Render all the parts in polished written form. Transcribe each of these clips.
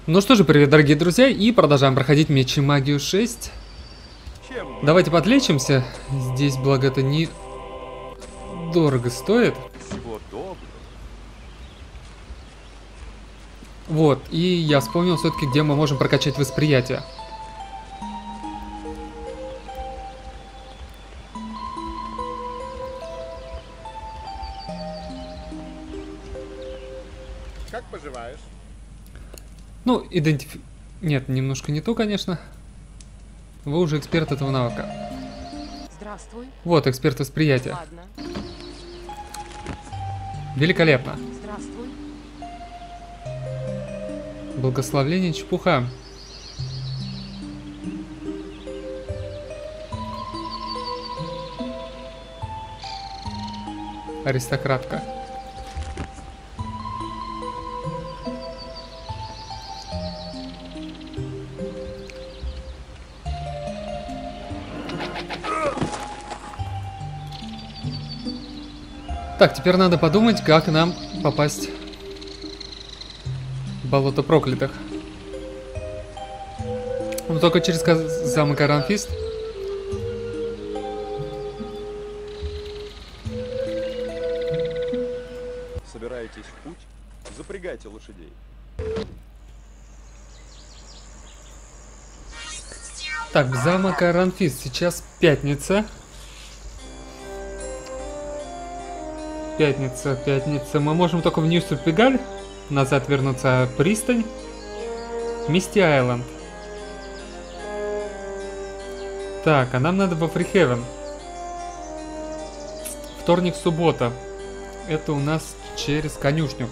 Ну что же, привет, дорогие друзья, и продолжаем проходить Меч и Магию 6. Давайте подлечимся. Здесь, благо, это не дорого стоит. Вот, и я вспомнил все-таки, где мы можем прокачать восприятие. Как поживаешь? Ну, Нет, немножко не то, конечно. Вы уже эксперт этого навыка. Здравствуй. Вот, эксперт восприятия. Ладно. Великолепно. Здравствуй. Благословление чепуха. Аристократка. Так, теперь надо подумать, как нам попасть в болото проклятых. Ну, только через замок Аранфист. Собираетесь в путь? Запрягайте лошадей. Так, в замок Аранфист. Сейчас пятница. Пятница. Мы можем только в Нью-Суппигаль назад вернуться. Пристань. Мисти Айленд. Так, а нам надо во Фрихевен. Вторник, суббота. Это у нас через конюшню.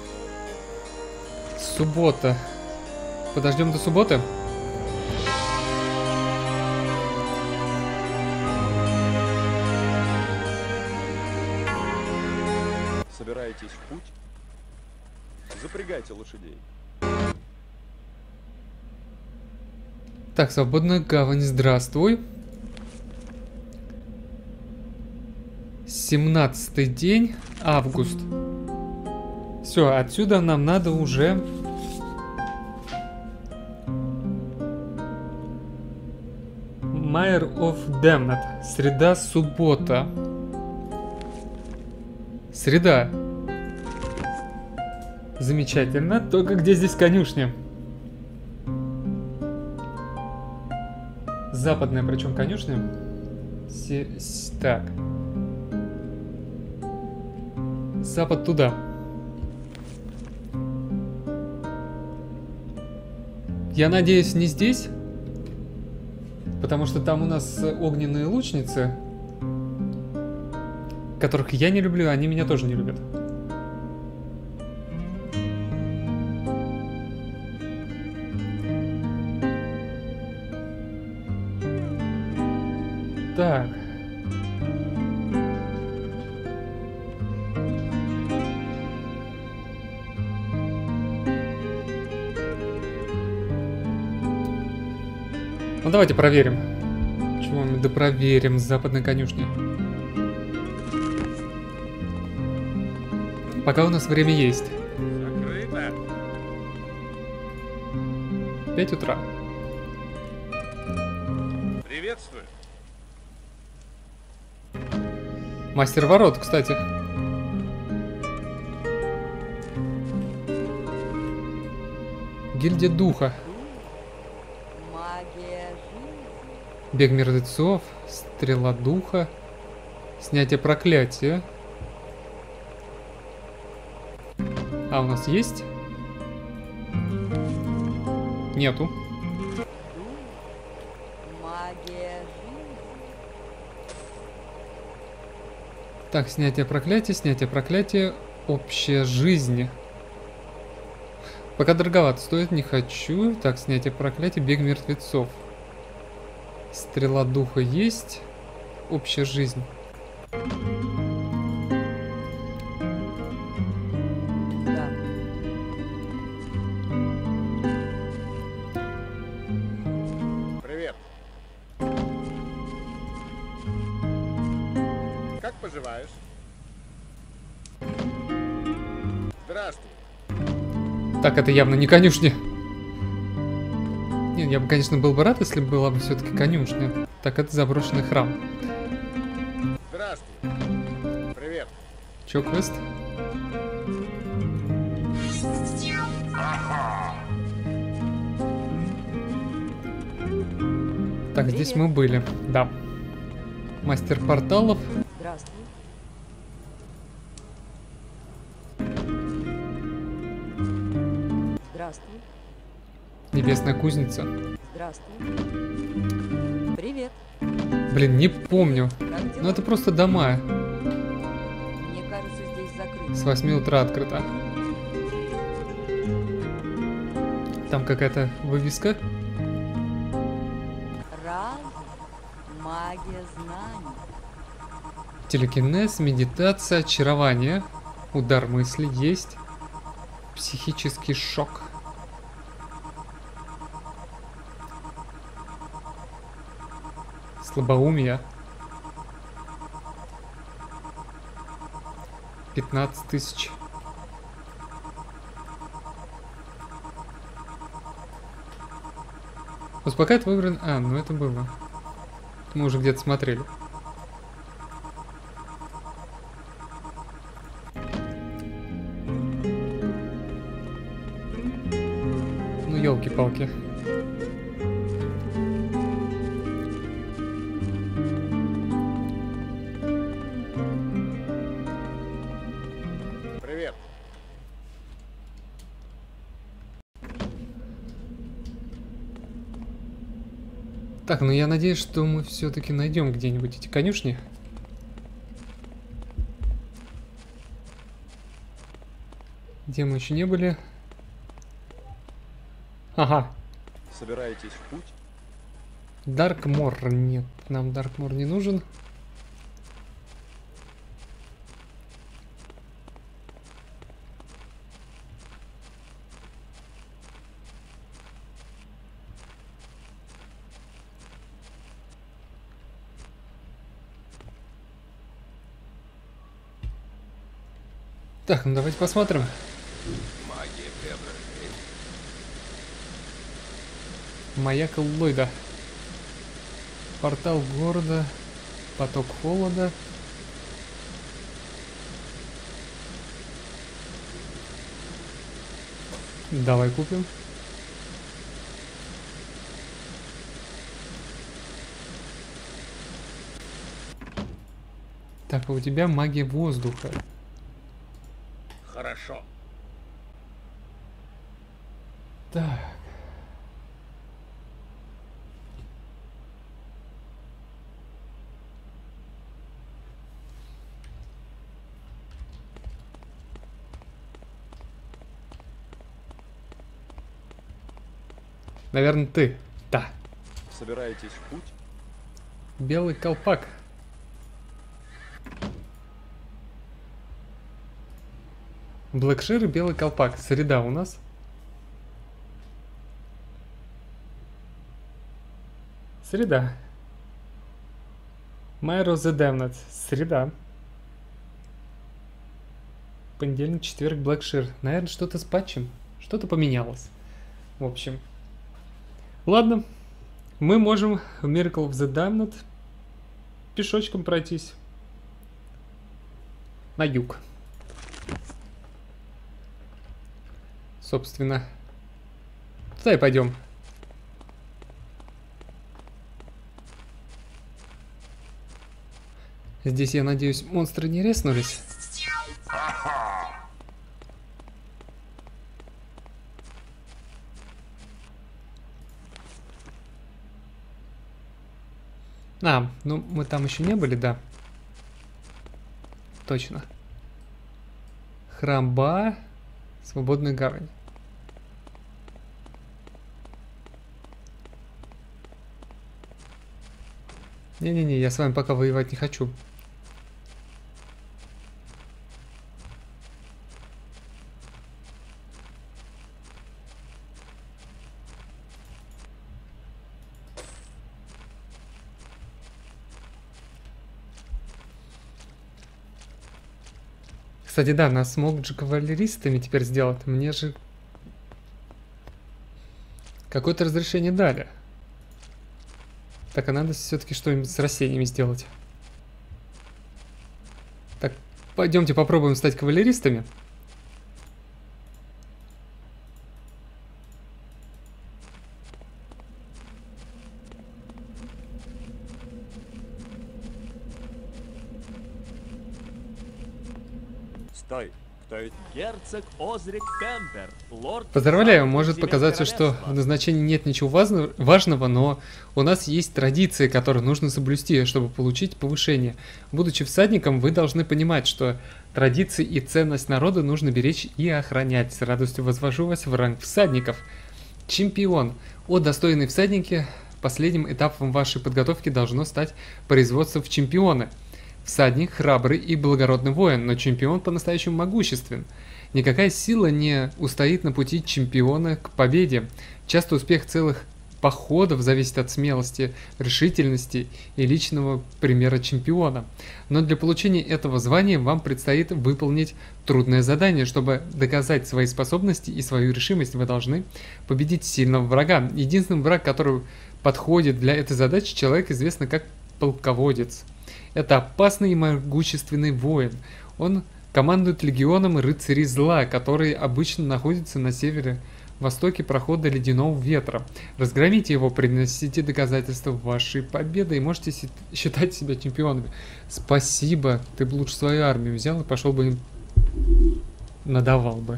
Суббота. Подождем до субботы. Собираетесь в путь? Запрягайте лошадей. Так, свободная гавань, здравствуй. 17-й день, август. Все, отсюда нам надо уже... Майер оф Демнет. Среда, суббота. Среда. Замечательно. Только где здесь конюшня? Западная, причем конюшня. Так. Запад туда. Я надеюсь, не здесь. Потому что там у нас огненные лучницы, которых я не люблю, они меня тоже не любят. Так. Ну давайте проверим. Чего мы допроверим с западной конюшни. Пока у нас время есть. Закрыто. 5 утра. Приветствую. Мастер ворот, кстати. Гильдия духа. Магия жизни. Бег мертвецов. Стрела духа. Снятие проклятия. А у нас есть? Нету. Магия жизни. Так, снятие проклятия, общая жизнь. Пока дороговато стоит, не хочу. Так, снятие проклятия, бег мертвецов. Стрела духа есть. Общая жизнь. Да. Привет. Как поживаешь? Здравствуй. Так, это явно не конюшня. Не, я бы, конечно, был бы рад, если бы была бы все-таки конюшня. Так, это заброшенный храм. Здравствуй. Привет. Чё, квест? Так, здесь Привет. мы были, да. Мастер порталов. Здравствуй. Здравствуй. Небесная кузница. Здравствуй. Привет. Блин, не помню. Как дела? Ну это просто дома. Мне кажется, здесь закрыто. С 8 утра открыто. Там какая-то вывеска. Разум. Магия знаний. Телекинез, медитация, очарование. Удар мысли есть. Психический шок. Слабоумие. 15 тысяч. Успокаивает выбран... А, ну это было. Мы уже где-то смотрели. Ну, елки-палки. Привет. Так, ну я надеюсь, что мы все-таки найдем где-нибудь эти конюшни. Где мы еще не были? Ага, Собираетесь в путь? Даркмор. Нет, нам Даркмор не нужен. Так, ну давайте посмотрим. Маяк Ллойда. Портал города. Поток холода. Давай купим. Так, а у тебя магия воздуха. Хорошо. Так. Наверное, ты. Да. Собираетесь в путь? Белый колпак. Блэкшир и белый колпак. Среда у нас. Среда. Майро the Damned. Среда. Понедельник, четверг, Блэкшир. Наверное, что-то с патчем. Что-то поменялось. В общем. Ладно. Мы можем в Miracle of the Damned пешочком пройтись. На юг. Собственно. Туда и пойдем. Здесь, я надеюсь, монстры не резнулись. А, ну мы там еще не были, да. Точно. Храм Ба, свободная гавань. Не-не-не, я с вами пока воевать не хочу. Кстати, да, нас могут же кавалеристами теперь сделать. Мне же... Какое-то разрешение дали. Так, а надо все-таки что-нибудь с растениями сделать. Так, пойдемте попробуем стать кавалеристами. Стой! Кто это? Герцог Озрик Кемпер, лорд... Поздравляю, может земель показаться, что королевства. в назначении нет ничего важного, но у нас есть традиции, которые нужно соблюсти, чтобы получить повышение. Будучи всадником, вы должны понимать, что традиции и ценность народа нужно беречь и охранять. С радостью возвожу вас в ранг всадников. Чемпион. О, достойные всадники, последним этапом вашей подготовки должно стать производство в чемпионы. Всадник, храбрый и благородный воин, но чемпион по-настоящему могуществен. Никакая сила не устоит на пути чемпиона к победе. Часто успех целых походов зависит от смелости, решительности и личного примера чемпиона. Но для получения этого звания вам предстоит выполнить трудное задание. Чтобы доказать свои способности и свою решимость, вы должны победить сильного врага. Единственный враг, который подходит для этой задачи, человек известный как полководец. Это опасный и могущественный воин. Он командует легионом рыцарей зла, которые обычно находятся на севере-востоке прохода Ледяного Ветра. Разгромите его, приносите доказательства вашей победы и можете считать себя чемпионами. Спасибо, ты бы лучше свою армию взял и пошел бы им надавал бы.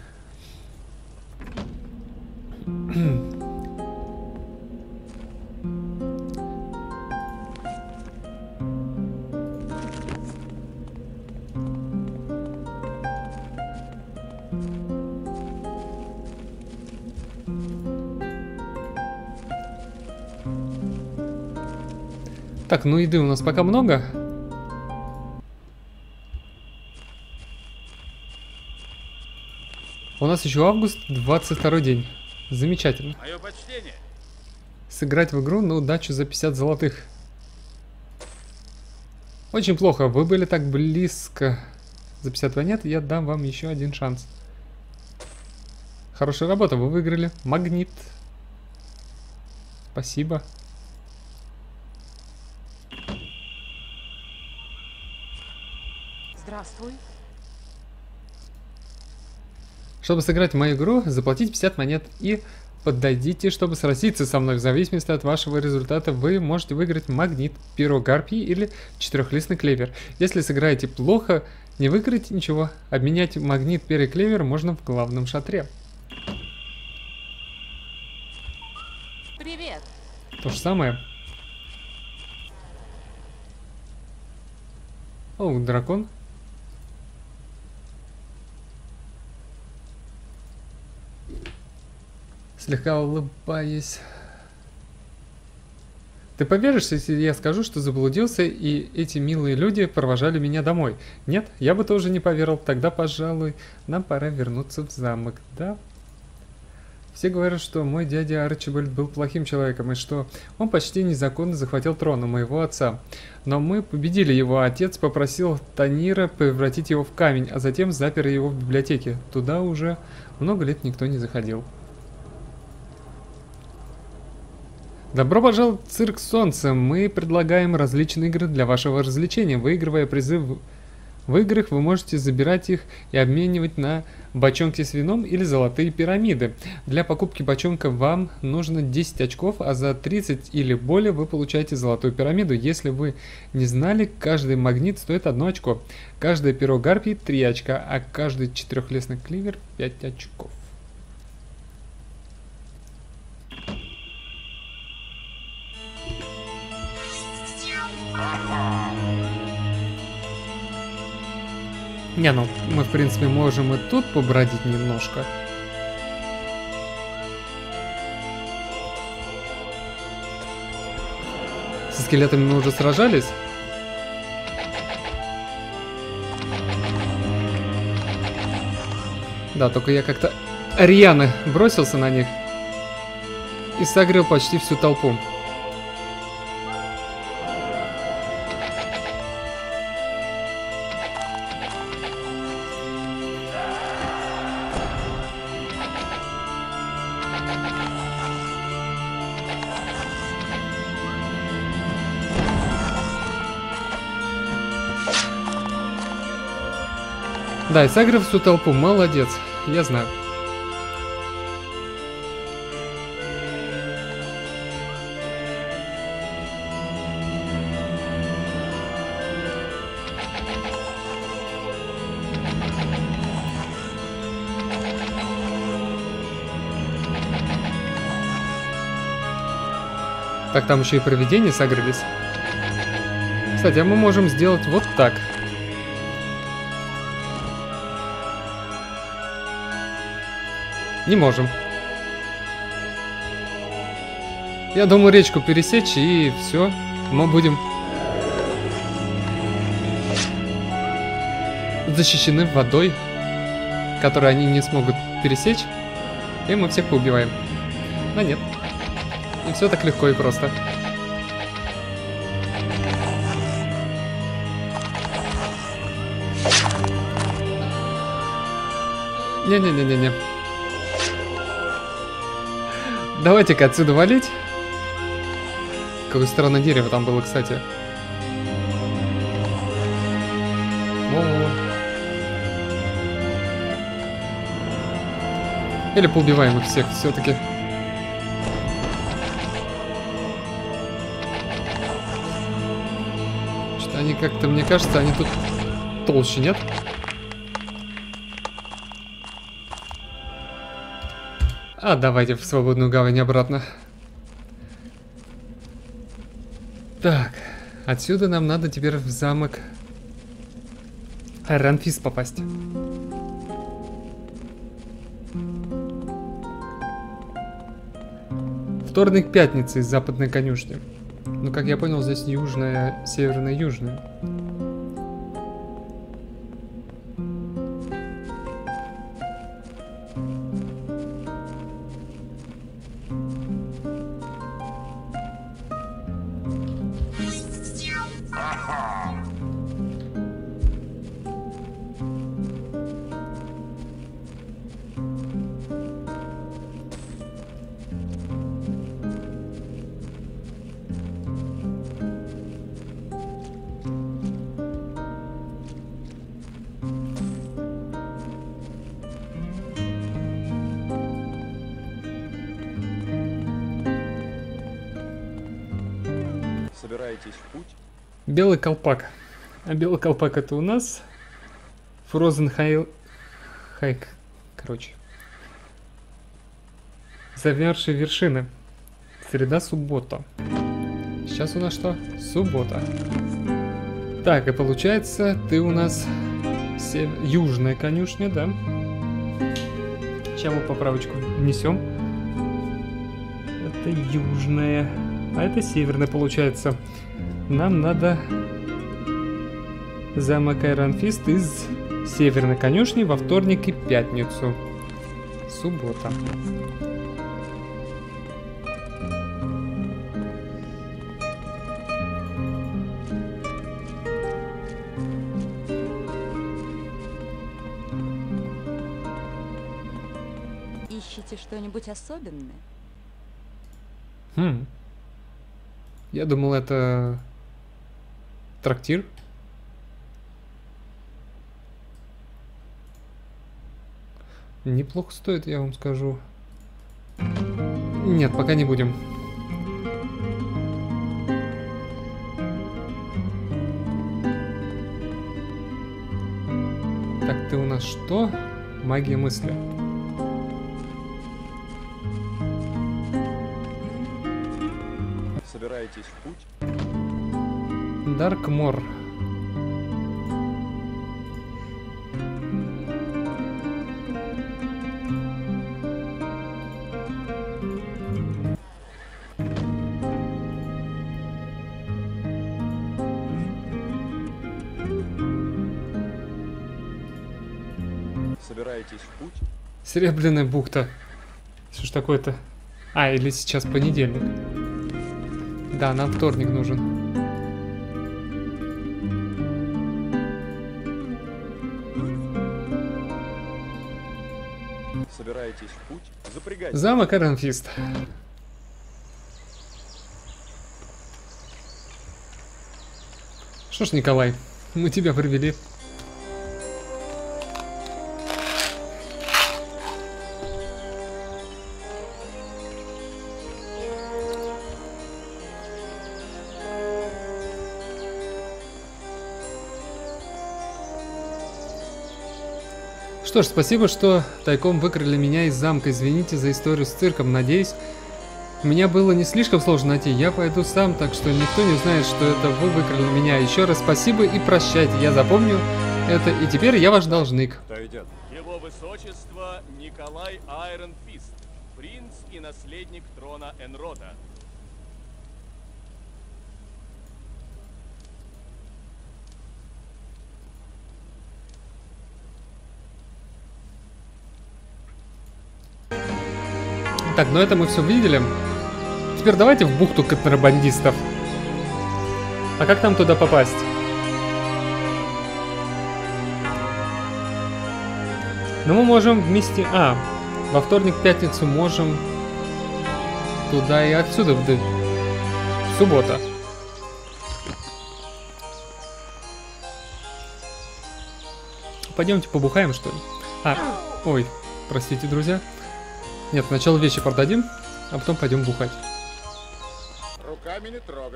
Так, ну еды у нас пока много. У нас еще август, 22 день. Замечательно. Мое почтение. Сыграть в игру на удачу за 50 золотых. Очень плохо, вы были так близко. За 50 монет я дам вам еще один шанс. Хорошая работа, вы выиграли. Магнит. Спасибо. Здравствуй. Чтобы сыграть в мою игру, заплатите 50 монет и подойдите, чтобы сразиться со мной. В зависимости от вашего результата вы можете выиграть магнит, перо гарпии или четырехлистный клевер. Если сыграете плохо, не выиграете ничего. Обменять магнит, перо и клевер можно в главном шатре. Привет. То же самое. О, дракон. Слегка улыбаясь. Ты поверишь, если я скажу, что заблудился, и эти милые люди провожали меня домой? Нет, я бы тоже не поверил. Тогда, пожалуй, нам пора вернуться в замок, да? Все говорят, что мой дядя Арчибальд был плохим человеком, и что он почти незаконно захватил трон у моего отца. Но мы победили его. Отец попросил Танира превратить его в камень, а затем запер его в библиотеке. Туда уже много лет никто не заходил. Добро пожаловать в цирк солнца. Мы предлагаем различные игры для вашего развлечения. Выигрывая призы в играх, вы можете забирать их и обменивать на бочонки с вином или золотые пирамиды. Для покупки бочонка вам нужно 10 очков, а за 30 или более вы получаете золотую пирамиду. Если вы не знали, каждый магнит стоит 1 очко. Каждое перо гарпии 3 очка, а каждый четырехлистный кливер 5 очков. Не, ну мы в принципе можем и тут побродить немножко. Со скелетами мы уже сражались. Да, только я как-то рьяно бросился на них и согрел почти всю толпу. Да, и сагрил всю толпу, молодец, я знаю. Так, там еще и провидения согрелись. Кстати, а мы можем сделать вот так. Не можем. Я думаю, речку пересечь, и все. Мы будем защищены водой, которую они не смогут пересечь. И мы всех поубиваем. Но нет. И все так легко и просто. Не-не-не-не-не. Давайте-ка отсюда валить. Какое странное дерево там было, кстати. Во-во-во. Или поубиваем их всех все-таки. Что-то они как-то, мне кажется, они тут толще, нет? А давайте в свободную гавань обратно. Так, отсюда нам надо теперь в замок Айрон-Фист попасть. Вторник, пятница из западной конюшни. Ну, как я понял, здесь южная, северная, южная. Собираетесь в путь? Белый колпак. А белый колпак это у нас Frozen Hike. Короче. Замерзшие вершины. Среда, суббота. Сейчас у нас что? Суббота. Так, и получается, ты у нас южная конюшня, да? Сейчас мы поправочку внесем. Это южная. А это северная, получается. Нам надо замок Айрон-Фист из северной конюшни во вторник и пятницу. Суббота. Ищете что-нибудь особенное? Хм. Я думал, это трактир. Неплохо стоит, я вам скажу. Нет, пока не будем. Так, ты у нас что? Магия мысли. Собираетесь в путь? Даркмор. Собираетесь в путь? Серебряная бухта. Что ж такое-то? А, или сейчас понедельник. Да, нам вторник нужен. Собираетесь в путь? Запрягайте. Замок Айрон-Фист. Что ж, Николай, мы тебя привели. Что ж, спасибо, что тайком выкрали меня из замка. Извините за историю с цирком. Надеюсь, меня было не слишком сложно найти. Я пойду сам, так что никто не узнает, что это вы выкрали меня. Еще раз спасибо и прощайте. Я запомню это, и теперь я ваш должник. Кто идет? Его высочество Николай Айронфист, принц и наследник трона Энрода. Так, ну это мы все видели. Теперь давайте в бухту контрабандистов. А как нам туда попасть? Ну мы можем вместе... во вторник, пятницу можем туда и отсюда. Суббота. Пойдемте побухаем, что ли? Ой, простите, друзья. Нет, сначала вещи продадим, а потом пойдем бухать. Руками не трогать.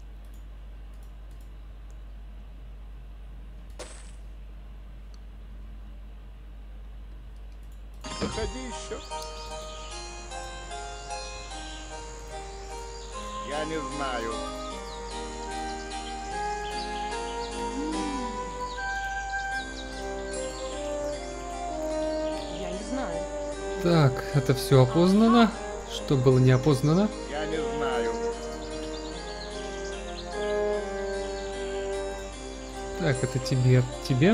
Заходи еще. Я не знаю. Я не знаю. Так, это все опознано. Что было не опознано? Я не знаю. Так, это тебе, тебе.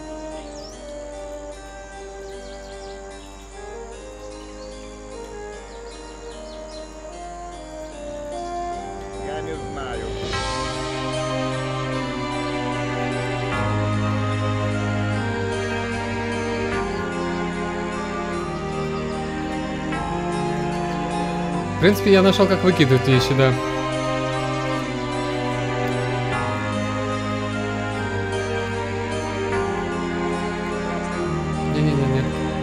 Я не знаю. В принципе, я нашел, как выкидывать вещи, да. Не-не-не-не.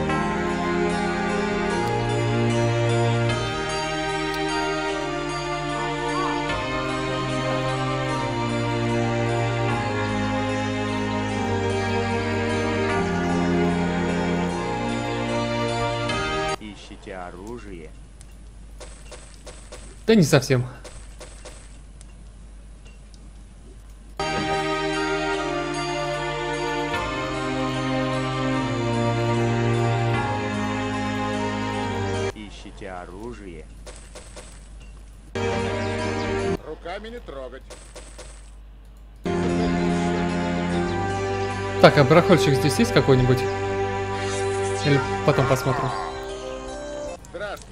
Ищите оружие. Да не совсем. Ищите оружие. Руками не трогать. Так, а барахольщик здесь есть какой-нибудь? Или потом посмотрим. Здравствуй.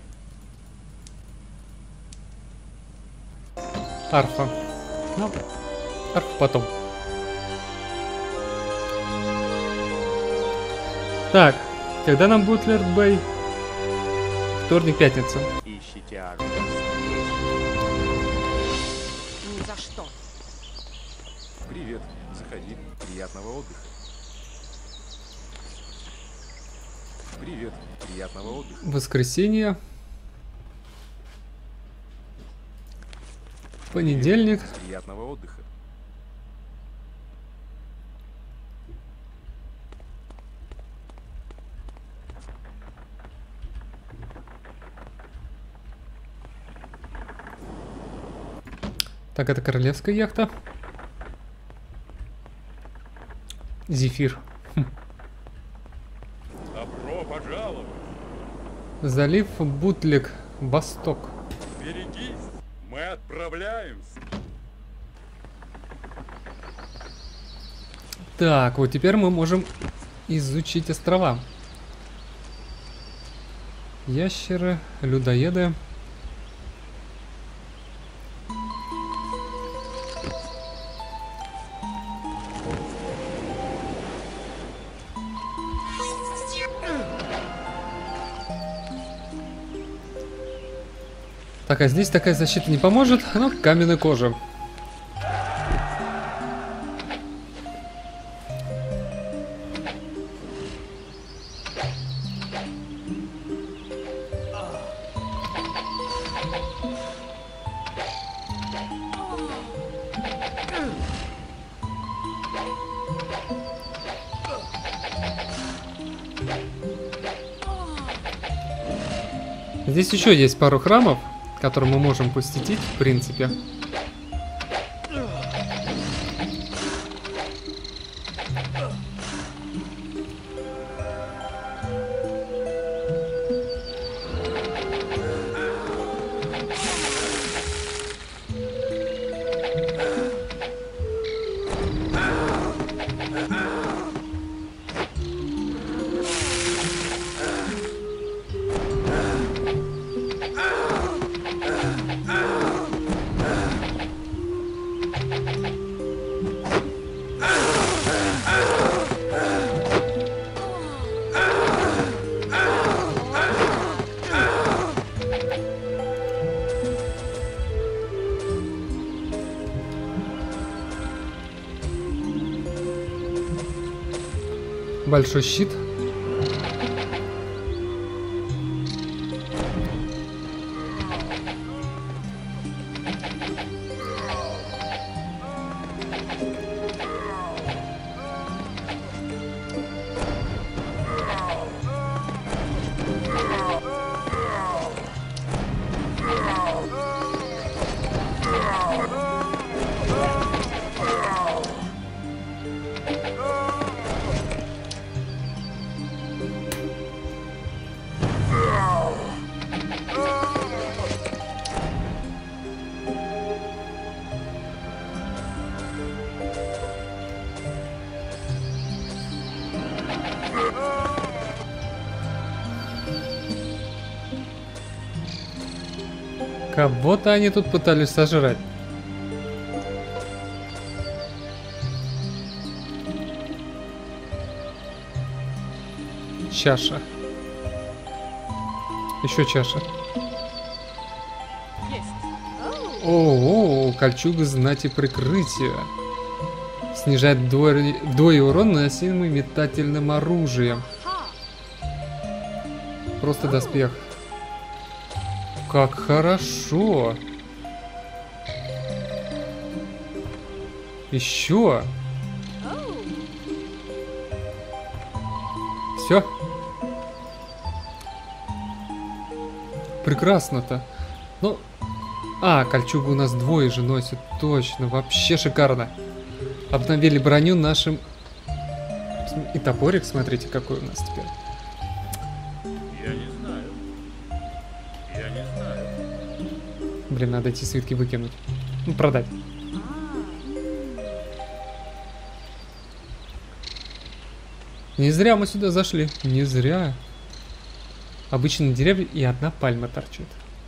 Арфа. Ну, арфа потом. Так, когда нам будет Лерт Бэй? Вторник, пятница. Ищите оружие. Ни за что. Привет, заходи. Приятного отдыха. Привет, приятного отдыха. Воскресенье. Понедельник. Приятного отдыха. Так, это королевская яхта. Зефир. Добро пожаловать. Залив Бутлик. Восток. Берегись, мы отправляемся. Так, вот теперь мы можем изучить острова. Ящеры, людоеды. Так, а здесь такая защита не поможет, но каменная кожа. Здесь еще есть пару храмов, которые мы можем посетить, в принципе. Большой щит. Кого-то они тут пытались сожрать. Чаша. Еще чаша. Есть. О, кольчуга знати прикрытия. Снижает вдвое урон, наносимый метательным оружием. Ха. Просто доспех. Как хорошо. Еще. Все. Прекрасно-то. Ну, кольчугу у нас двое же носит. Точно, вообще шикарно. Обновили броню нашим... И топорик, смотрите, какой у нас теперь. Я не знаю. Я не знаю. Блин, надо эти свитки выкинуть. Ну, продать. Не зря мы сюда зашли. Не зря. Обычные деревья и одна пальма торчит.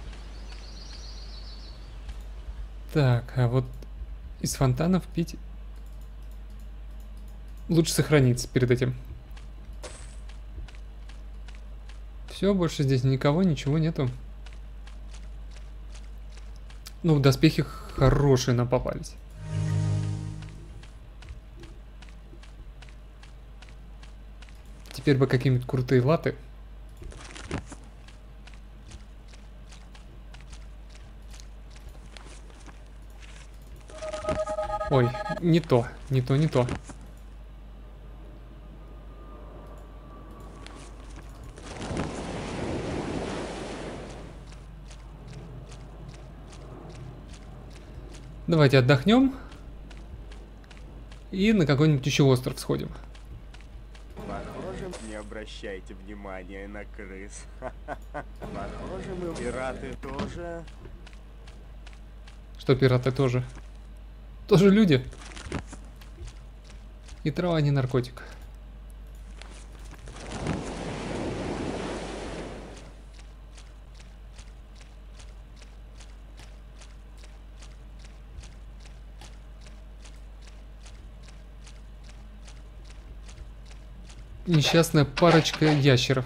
Так, а вот из фонтанов пить... Лучше сохраниться перед этим. Все, больше здесь никого, ничего нету. Ну, доспехи хорошие нам попались. Теперь бы какие-нибудь крутые латы. Ой, не то, не то, не то. Давайте отдохнем. И на какой-нибудь еще остров сходим. Похоже, не обращайте внимания на крыс. Похоже, мы пираты тоже. Что пираты тоже? Тоже люди. И трава не наркотик. Несчастная парочка ящеров.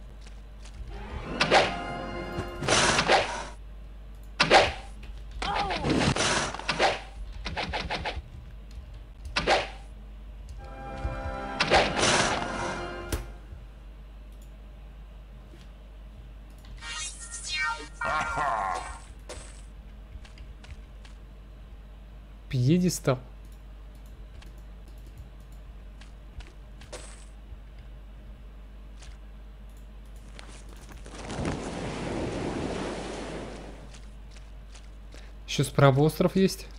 Пьедестал. Еще справа остров есть.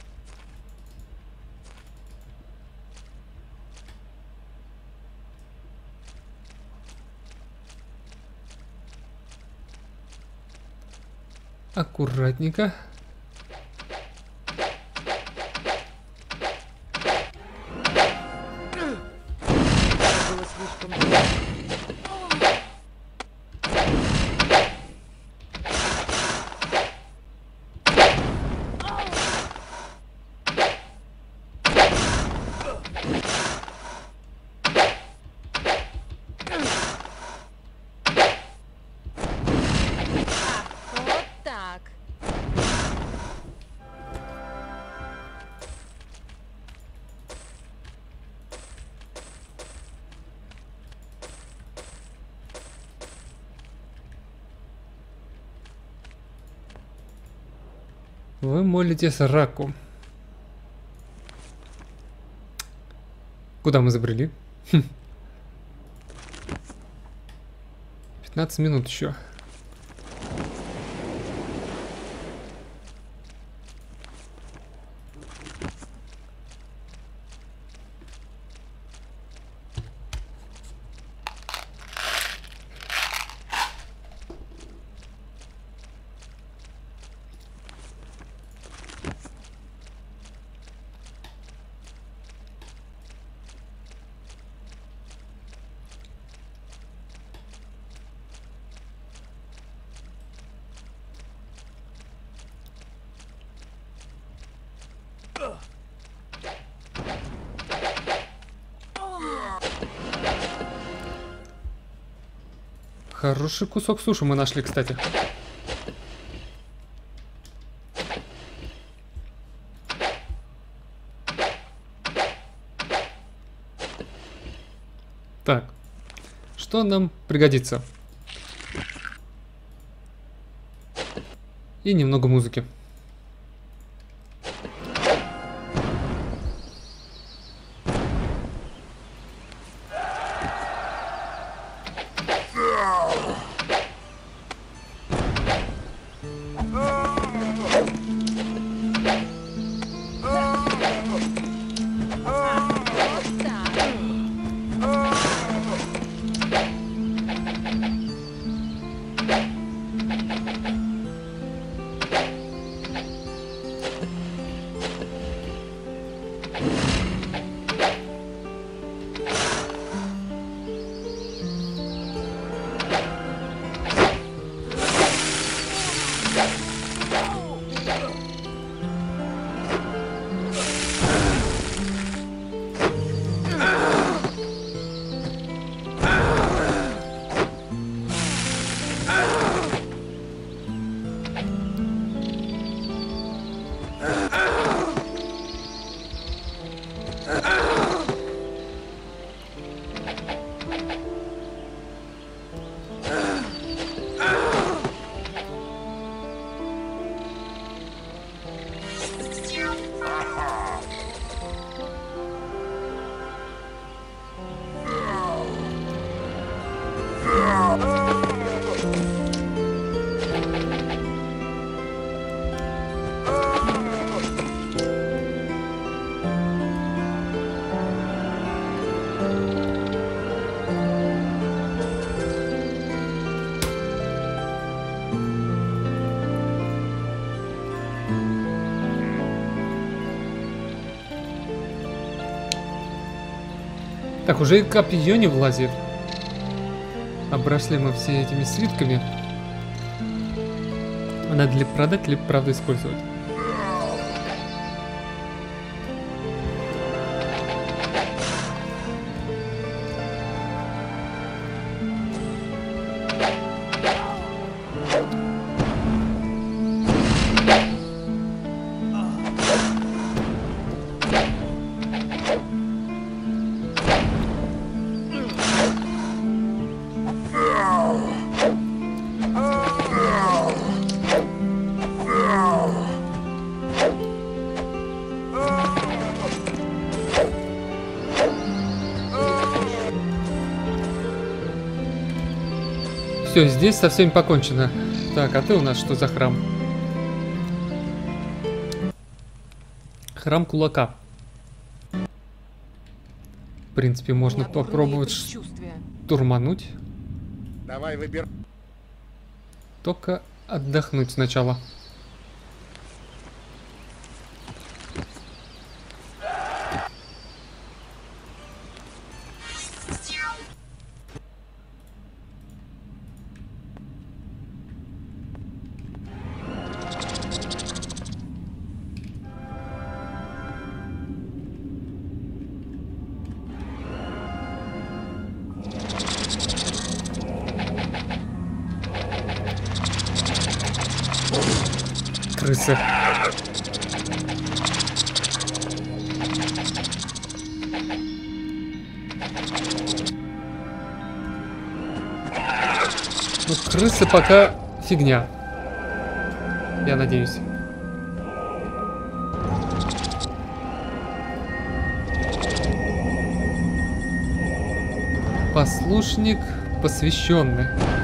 Аккуратненько. Было слишком долго. Вот так. Вы молитесь раку. Куда мы забрели? 15 минут еще. Хороший кусок суши мы нашли, кстати. Так, что нам пригодится? И немного музыки. Вот так. Так, уже и копье не влазит. Обросли мы все этими свитками. Надо ли продать, либо правда использовать. Все, здесь со всеми покончено. Так, а ты у нас что за храм? Храм кулака. В принципе, можно Меня дурные попробовать предчувствия. штурмануть. Давай выбирай. Только отдохнуть сначала. Крысы. Ну, крысы пока фигня. Я надеюсь. Послушник посвященный.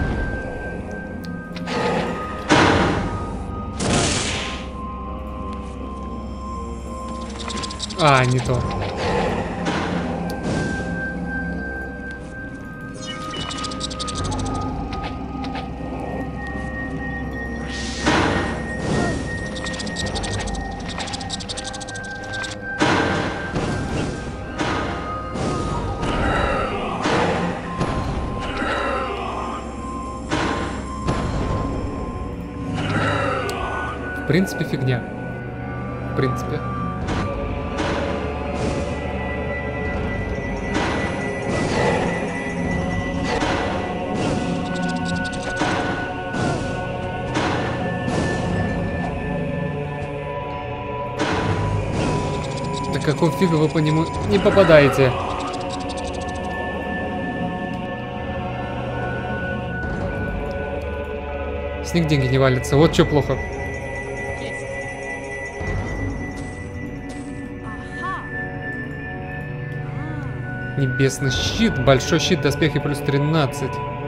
А, не то. В принципе, фигня. В принципе. Да какого фига вы по нему не попадаете? С них деньги не валятся. Вот что плохо. Небесный щит, большой щит, доспехи плюс 13.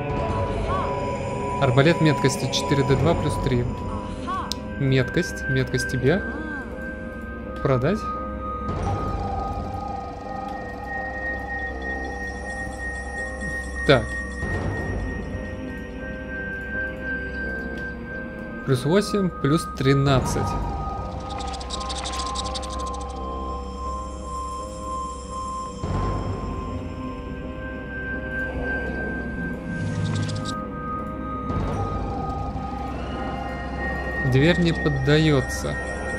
Арбалет меткости 4d2 плюс 3. Меткость, меткость тебе. Продать. Так. Плюс 8, плюс 13. Дверь не поддается.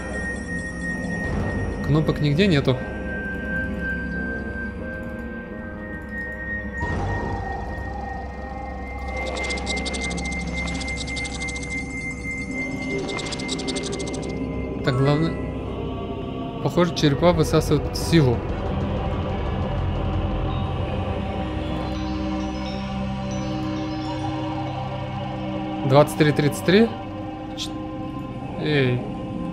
Кнопок нигде нету. Так, главное... Похоже, черепа высасывают силу. — 23:33. Эй.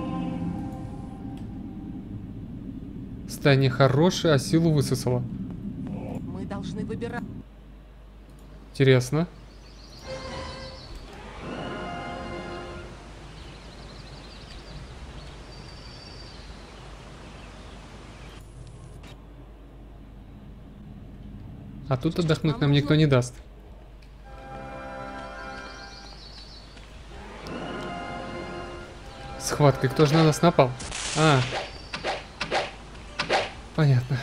Состояние хорошее, а силу высосало. Мы должны выбирать. Интересно. А тут отдохнуть нам никто не даст. Схватка. Кто же на нас напал? А. Понятно.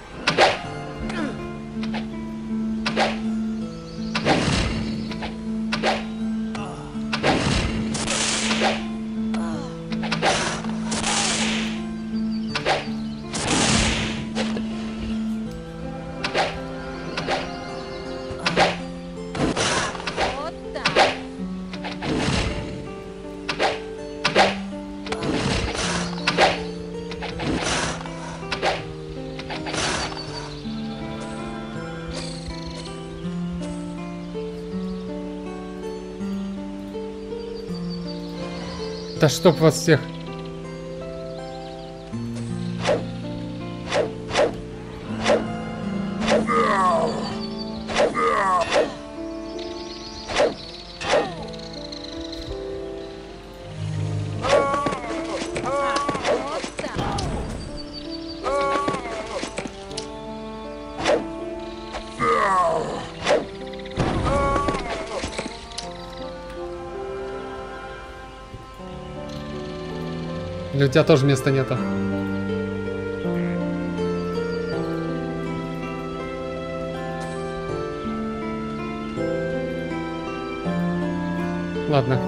Вот так. Да чтоб вас всех. Вот так. Или у тебя тоже места нету? Ладно.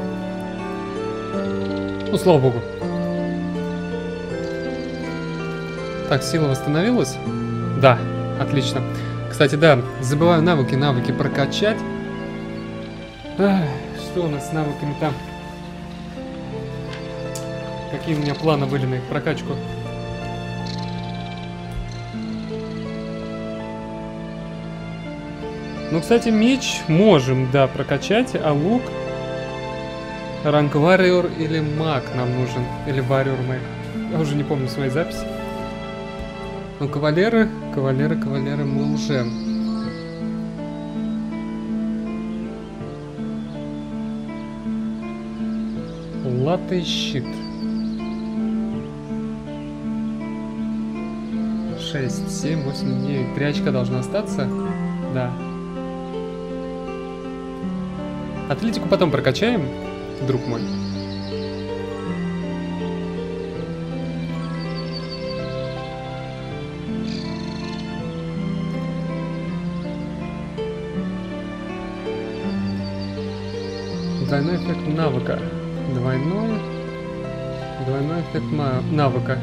Ну, слава богу. Так, сила восстановилась? Да, отлично. Кстати, да, забываю навыки прокачать. Ах, что у нас с навыками там? Какие у меня планы были на их прокачку? Ну, кстати, меч можем, да, прокачать, а лук... Ранг Warrior или маг нам нужен. Или Warrior маг. Я уже не помню свои записи. Ну, кавалеры мы уже. Лата и щит. 6, 7, 8, 9. 3 очка должна остаться. Да. Атлетику потом прокачаем, друг мой. Двойной эффект навыка. Двойной эффект навыка.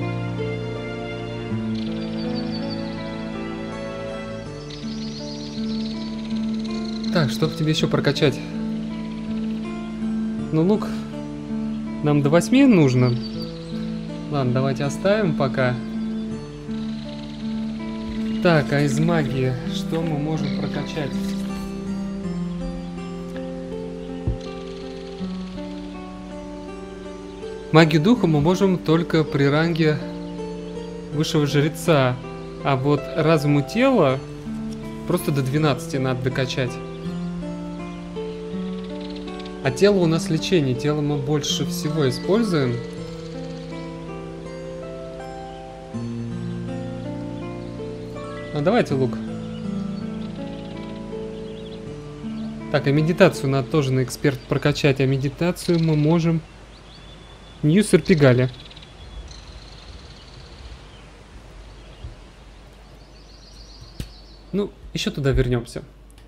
Так, что тебе еще прокачать? Ну, лук нам до 8 нужно. Ладно, давайте оставим пока. Так, а из магии что мы можем прокачать? Магию духа мы можем только при ранге высшего жреца. А вот разуму тела просто до 12 надо докачать. А тело у нас лечение. Тело мы больше всего используем. Ну давайте лук. Так, и медитацию надо тоже на эксперт прокачать. А медитацию мы можем... Ньюсер Пигали. Ну, еще туда вернемся.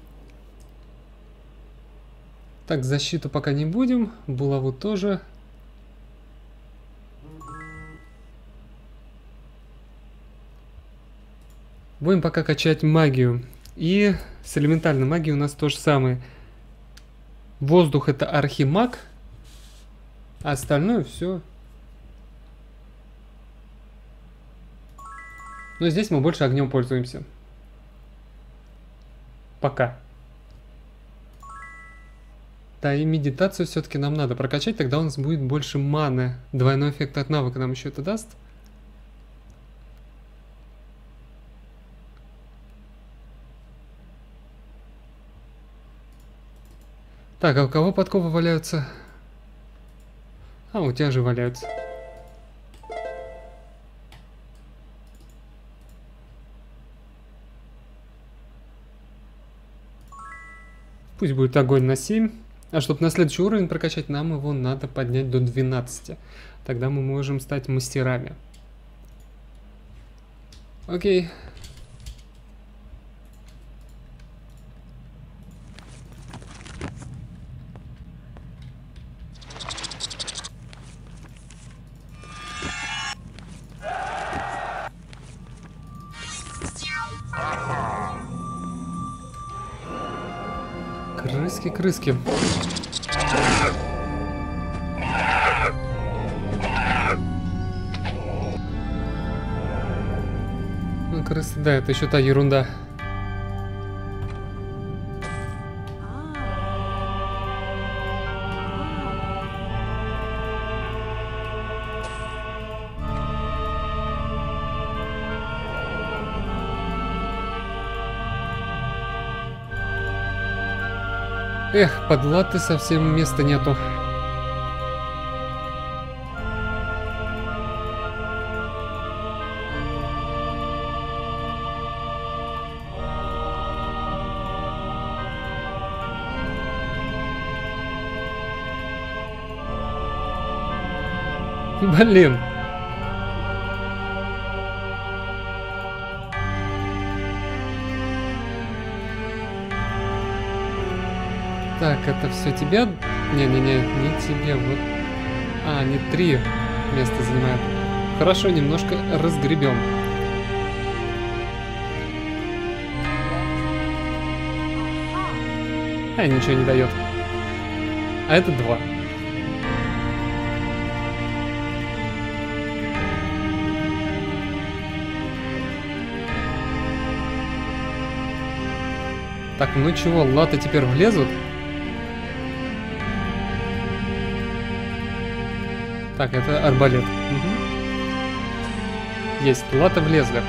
Так, защиту пока не будем. Булаву тоже. Будем пока качать магию. И с элементальной магией у нас то же самое. Воздух — это архимаг. А остальное все. Но здесь мы больше огнем пользуемся. Пока. Да, и медитацию все-таки нам надо прокачать, тогда у нас будет больше маны. Двойной эффект от навыка нам еще это даст. Так, а у кого подковы валяются? А, у тебя же валяются. Пусть будет огонь на 7. А чтобы на следующий уровень прокачать, нам его надо поднять до 12. Тогда мы можем стать мастерами. Окей. Крыски. Ну, крысы, да, это еще та ерунда. Эх, под латы совсем места нету. Блин. Так, это все тебя? Не-не-не, не тебе, вот. А, они 3 места занимают. Хорошо, немножко разгребем. А, ничего не дает. А это 2. Так, ну чего, латы теперь влезут? Так, это арбалет. Угу. Есть, латы влезли.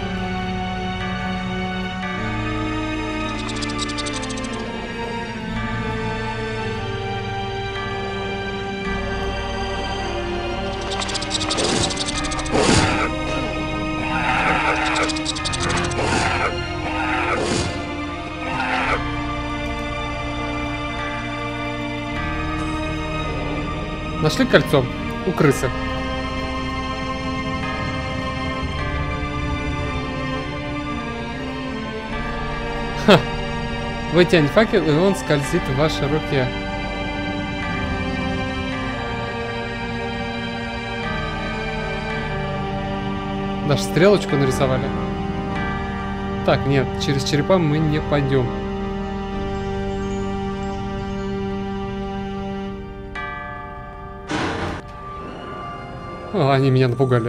Нашли кольцо у крысы. Ха! Вытянь факел, и он скользит в вашей руке. Даже стрелочку нарисовали. Так, нет, через черепа мы не пойдем. О, они меня напугали.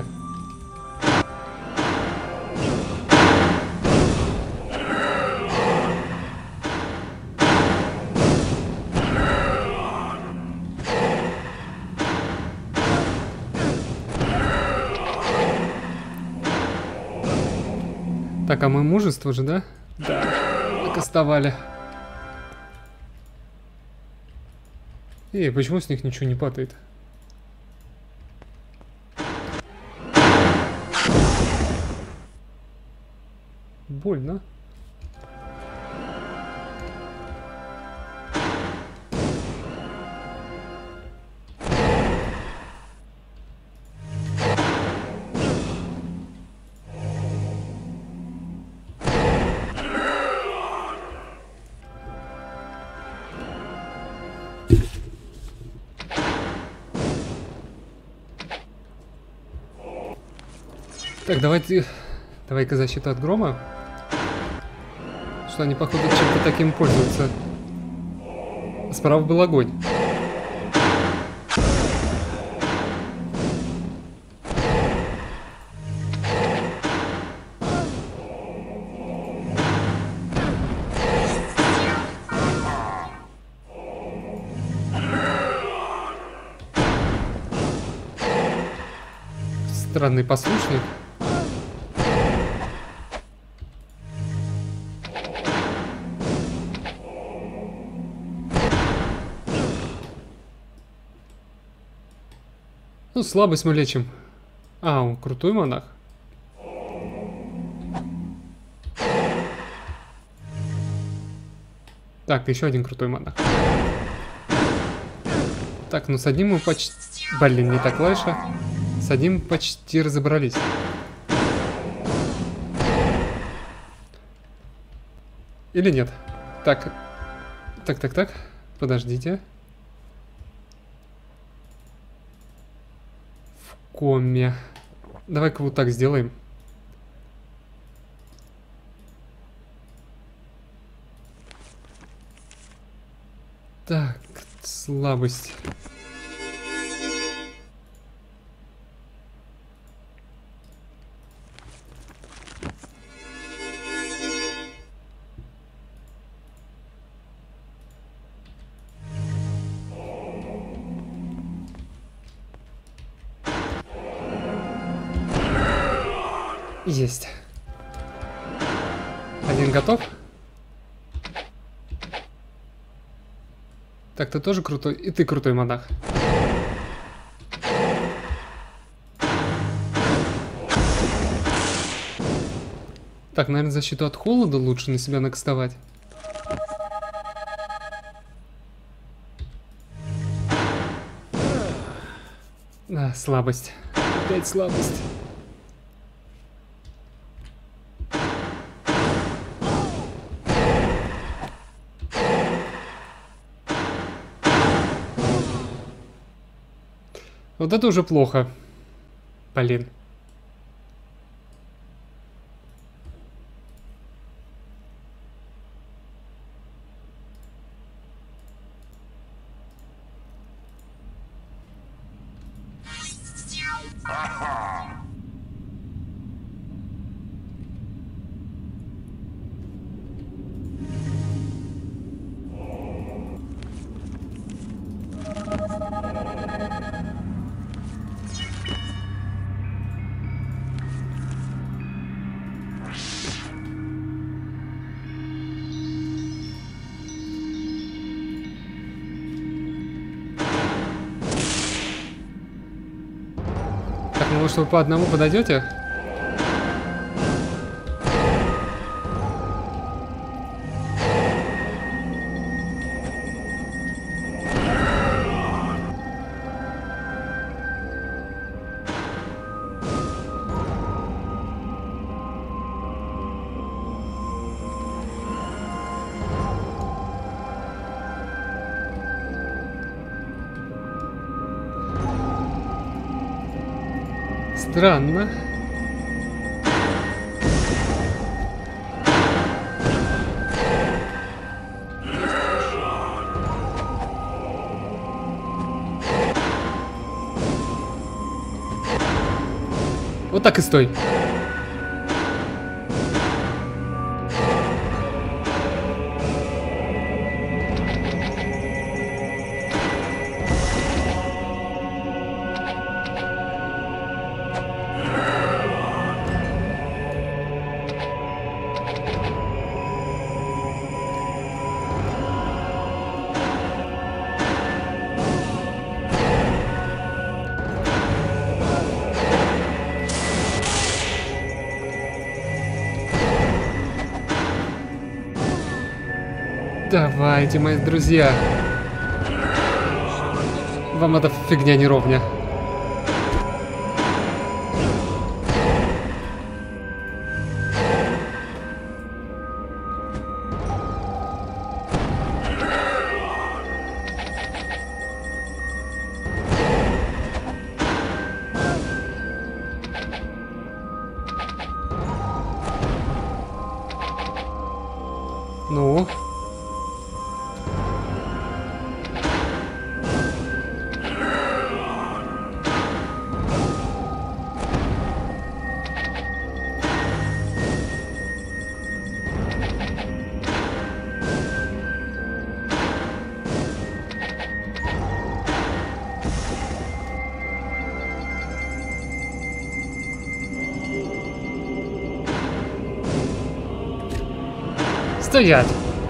Так, а мы мужество же, да? Да. Кастовали. Эй, почему с них ничего не падает? Больно. Так, давай-ка защита от грома. Что они, походу, чем-то таким пользуются. Справа был огонь. Странный послушник. Ну, слабость мы лечим. А, он крутой монах. Так, еще один крутой монах. Так, ну с одним мы почти... Блин, не так клавиша. С одним почти разобрались. Или нет? Так. Так. Подождите. В коме. Давай-ка вот так сделаем. Так, слабость. Есть. Один готов. Так, ты тоже крутой. И ты крутой монах. Так, наверное, защиту от холода лучше на себя накастовать. А, слабость. Опять слабость. Вот это уже плохо. Блин. Так, ну может вы по одному подойдете? Странно. Вот так и стой. Давайте, мои друзья. Вам эта фигня не ровня. Ну? Стоять!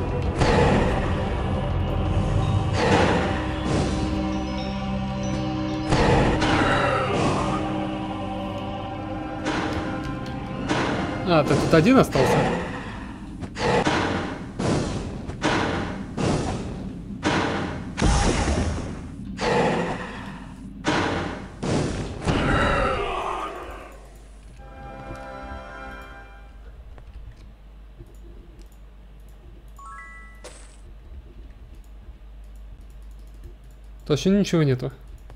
А, ты тут один остался? Точно ничего нету.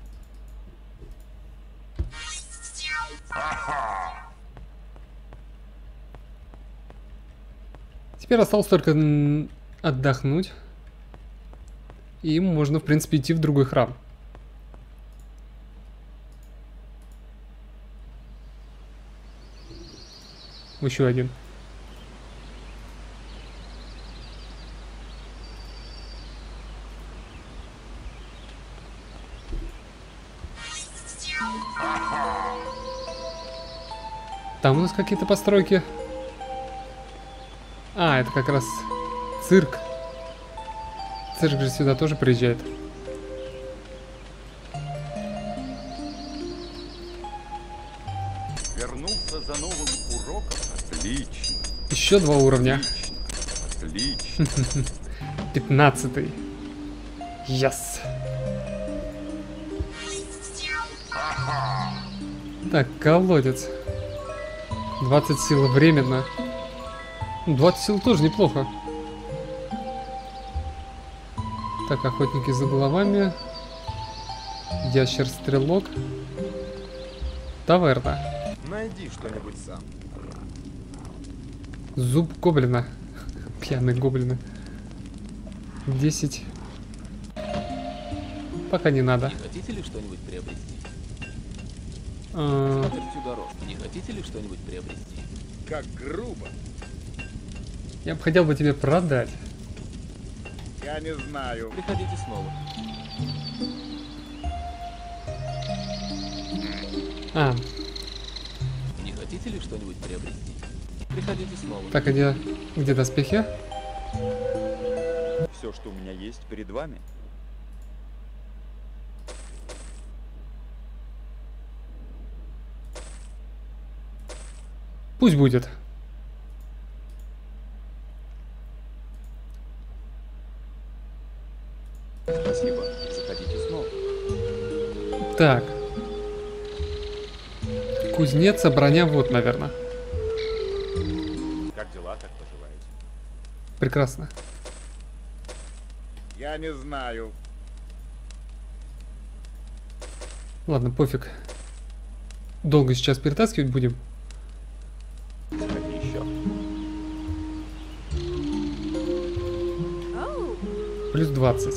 Теперь осталось только отдохнуть. И можно, в принципе, идти в другой храм. Еще один. Там у нас какие-то постройки. А, это как раз цирк. Цирк же сюда тоже приезжает. Вернулся за новым уроком? Отлично. Еще 2 уровня. Отлично. 15-й. Yes. Так, колодец. 20 сил временно. 20 сил тоже неплохо. Так, охотники за головами. Ящер-стрелок. Таверна. Найди что-нибудь сам. Зуб гоблина. Пьяные гоблины. 10. Пока не надо. Не хотите ли что-нибудь приобрести? А, Скатертью дорожку. Не хотите ли что-нибудь приобрести? Как грубо. Я бы хотел бы тебе продать. Я не знаю. Приходите снова. А, Не хотите ли что-нибудь приобрести? Приходите снова. так, а где доспехи? Все, что у меня есть, перед вами. Пусть будет. Спасибо. Заходите снова. Так. Кузнец, а броня вот, наверное. Как дела, как поживаете? Прекрасно. Я не знаю. Ладно, пофиг. Долго сейчас перетаскивать будем. Заходи еще. Плюс 20.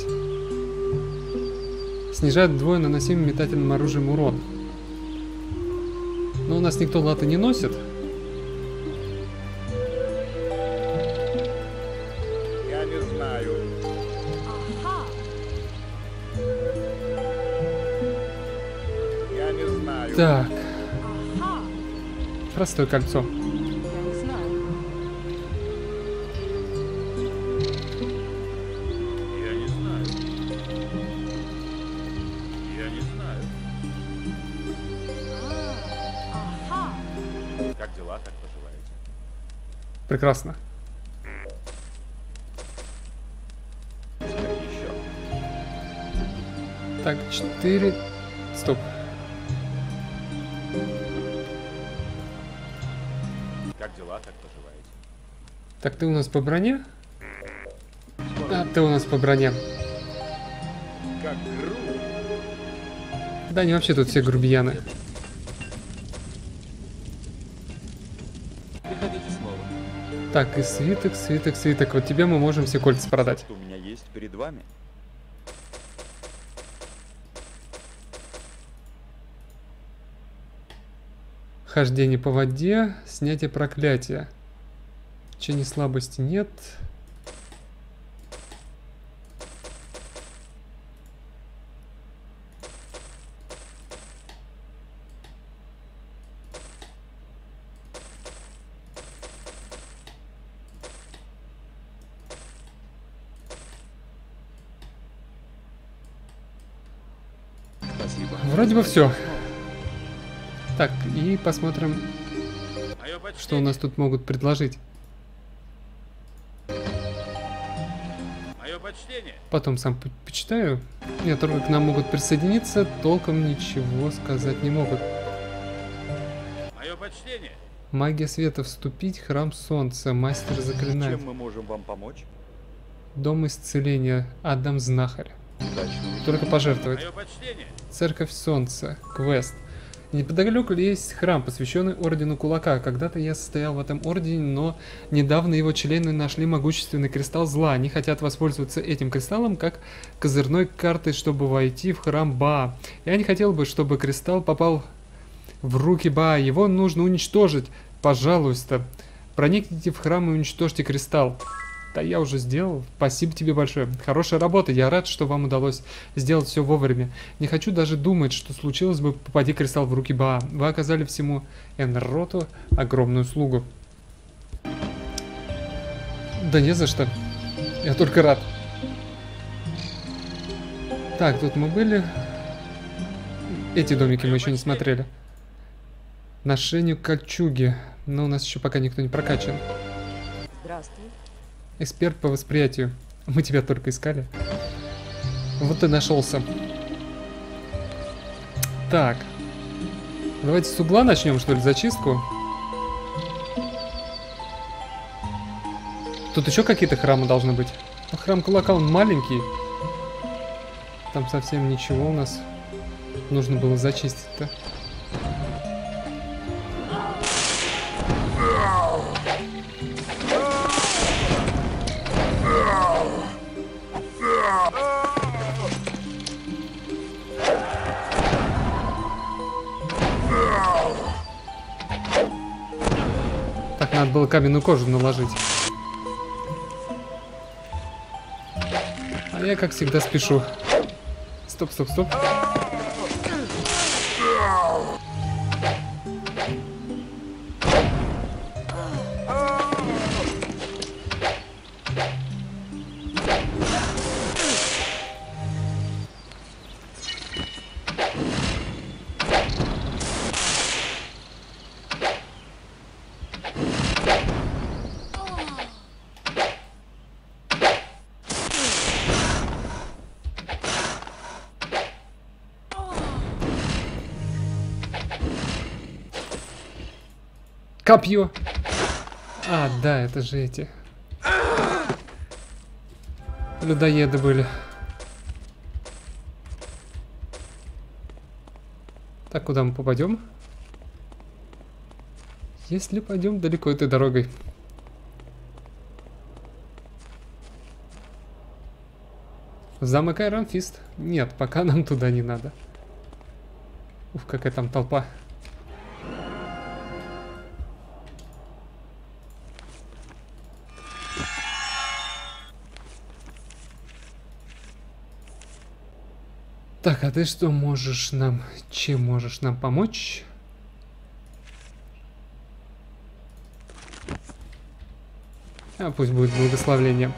Снижает вдвое наносимый метательным оружием урон. Но у нас никто латы не носит. Я не знаю. Ага. Я не знаю. Так, Ага. простое кольцо. Я не знаю. Я не знаю. Я не знаю. Ага. Как дела, как поживаете? Прекрасно. Заходи еще. Так, 4. Стоп. Как дела, как поживаете? Так, ты у нас по броне? А, ты у нас по броне. Как грубо. Да, они вообще тут все грубияны. Приходите снова. Так, и свиток, свиток, свиток. Вот тебе мы можем все кольца продать. Что у меня есть, перед вами. Хождение по воде, снятие проклятия. Течение слабости нет. Спасибо. Вроде бы все. Так, и посмотрим, Мое что у почтение. нас тут могут предложить. Мое почтение. Потом сам почитаю. Нет, только к нам могут присоединиться, толком ничего сказать не могут. Мое почтение. Магия света вступить, храм солнца, мастер заклинать. Чем мы можем вам помочь? Дом исцеления, Адам Знахарь. Удачного. Только пожертвовать. Мое почтение. Церковь солнца, квест. Неподалеку есть храм, посвященный Ордену Кулака. Когда-то я состоял в этом ордене, но недавно его члены нашли могущественный кристалл зла. Они хотят воспользоваться этим кристаллом как козырной картой, чтобы войти в храм Баа. Я не хотел бы, чтобы кристалл попал в руки Баа. Его нужно уничтожить. Пожалуйста, проникните в храм и уничтожьте кристалл. Да я уже сделал. Спасибо тебе большое. Хорошая работа. Я рад, что вам удалось сделать все вовремя. Не хочу даже думать, что случилось бы, попади кристалл в руки Баа. Вы оказали всему Энроту огромную услугу. Да не за что. Я только рад. Так, тут мы были. Эти домики мы еще не смотрели. Ношению кольчуги. Но у нас еще пока никто не прокачан. Здравствуй. Эксперт по восприятию. Мы тебя только искали. Вот ты нашелся. Так. Давайте с угла начнем, что ли, зачистку. Тут еще какие-то храмы должны быть. Но храм кулака, он маленький. Там совсем ничего у нас нужно было зачистить-то. Так, надо было каменную кожу наложить. А я, как всегда, спешу. Стоп, стоп, стоп. Копье. А, да, это же эти людоеды были. Так, куда мы попадем? Если пойдем далеко этой дорогой. Замок Iron Fist. Нет, пока нам туда не надо. Ух, какая там толпа. Так, а ты что можешь нам... Чем можешь нам помочь? А пусть будет благословление.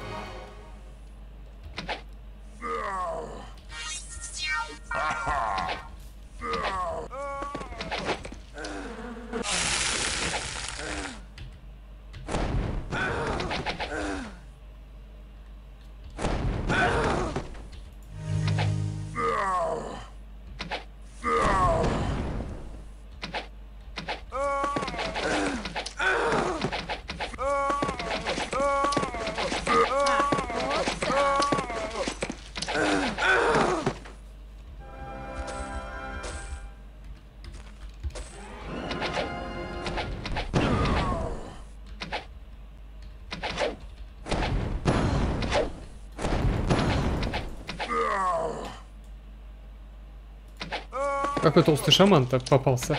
Какой толстый шаман-то попался.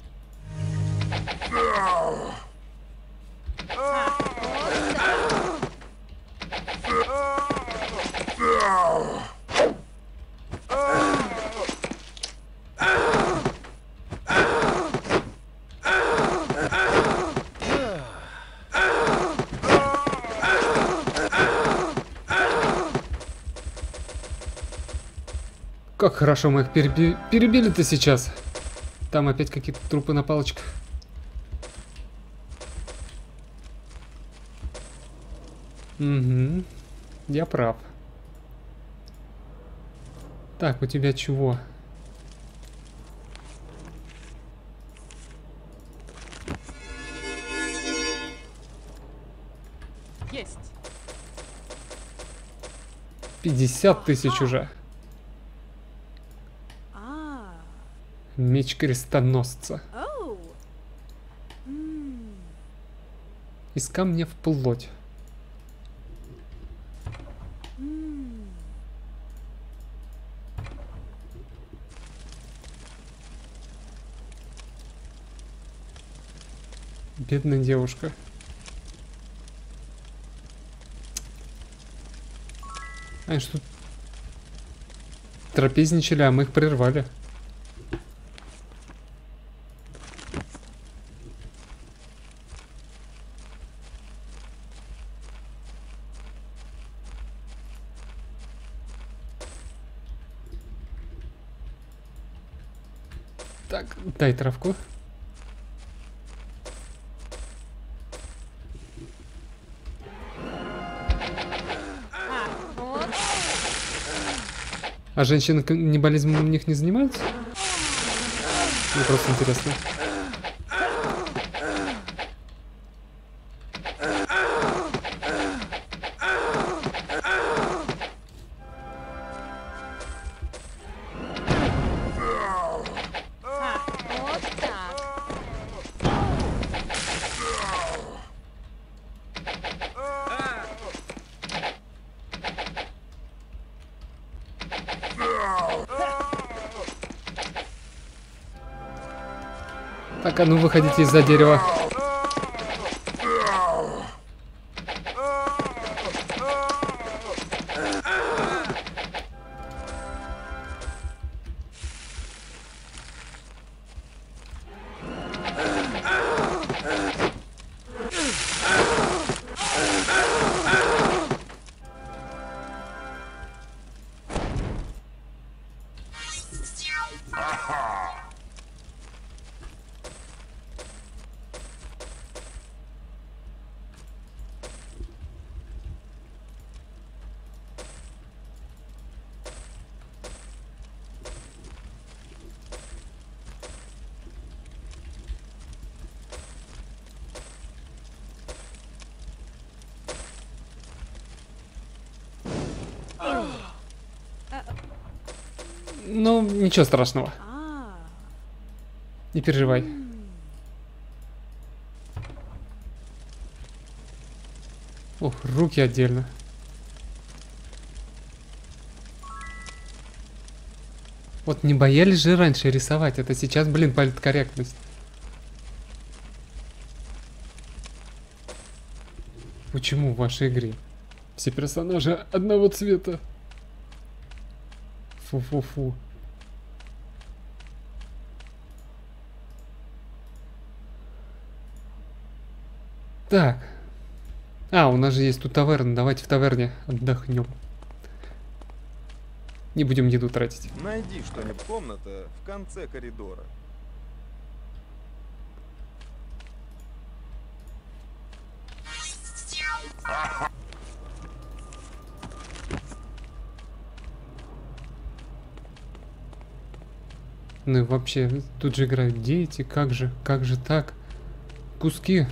Как хорошо мы их перебили-то сейчас. Там опять какие-то трупы на палочках. Угу. Я прав. Так, у тебя чего? Есть. 50 тысяч уже. Меч крестоносца. Из камня в плоть. Бедная девушка. Они что, трапезничали, а мы их прервали. Так, дай травку. А женщины каннибализмом у них не занимаются? Мне просто интересно. Вот так. Так, а ну выходите из-за дерева. Ну, ничего страшного. А, Не переживай. Ох, руки отдельно. Вот не боялись же раньше рисовать. Это сейчас, блин, политкорректность. Почему в вашей игре все персонажи одного цвета? Фу-фу-фу. Так. А, у нас же есть тут таверна. Давайте в таверне отдохнем. Не будем еду тратить. Найди что-нибудь. Комната в конце коридора. Ну и вообще, тут же играют дети. Как же так? Куски